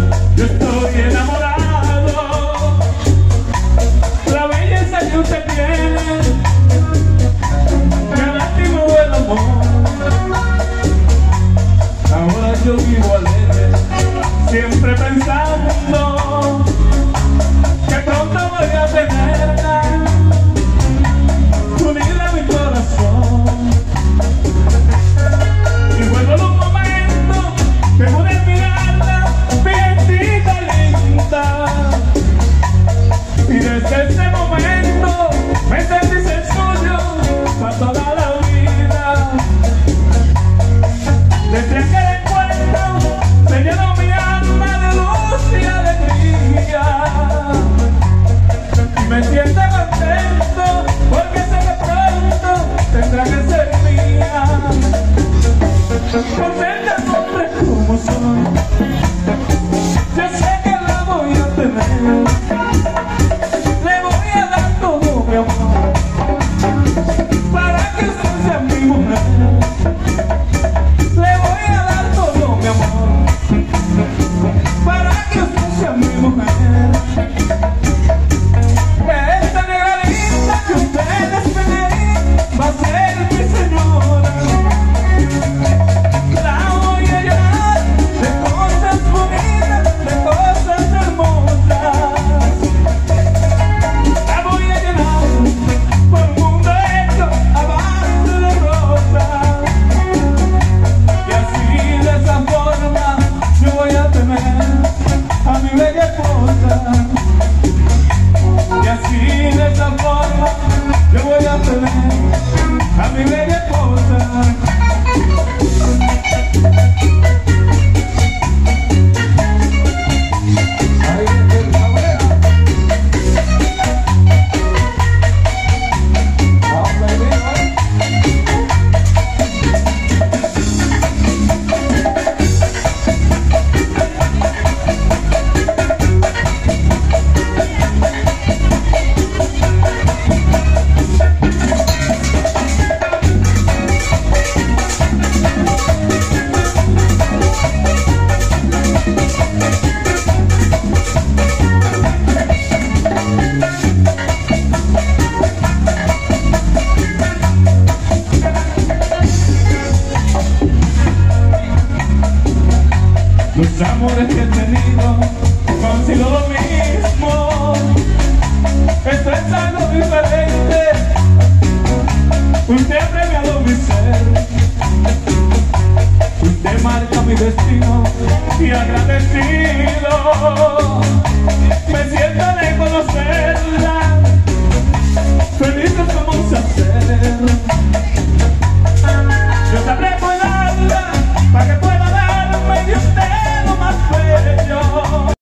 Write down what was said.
yo estoy enamorado. La belleza que usted tiene me lastimó el amor. Ahora yo vivo alegre, siempre pensando que pronto voy a tenerla unida a mi corazón. Y vuelvo en un momento que pude mirarla, viejita linda. Y desde ese momento me sentí ser suyo para toda la vida. Desde aquel encuentro se llenó mi alma de luz y alegría. Y me siento contento porque sé que pronto tendrá que ser mía. Por ser tan hombre como soy, yo sé que la voy a tener. Le voy a dar todo mi amor para que usted sea mi mujer. Le voy a dar todo mi amor para que usted sea mi mujer. Esta negra linda que ustedes ven va a ser mi señora. La voy a llenar de cosas bonitas, de cosas hermosas. La voy a llenar por un mundo hecho a base de rosas. Y así de esa forma yo voy a tener a mi bella esposa. Y así de esa forma yo voy a tener a mi bella esposa. Los amores que he tenido no han sido lo mismo. Esto es algo diferente. Usted